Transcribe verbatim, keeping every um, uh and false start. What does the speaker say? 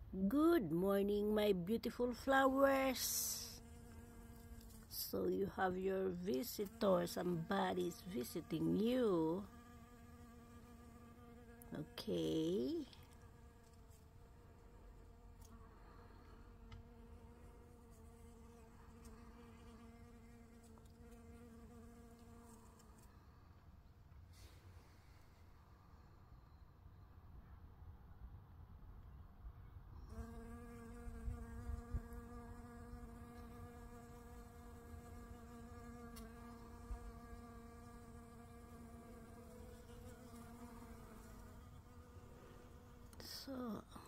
Good morning, my beautiful flowers. So you have your visitor, somebody's visiting you. Okay. So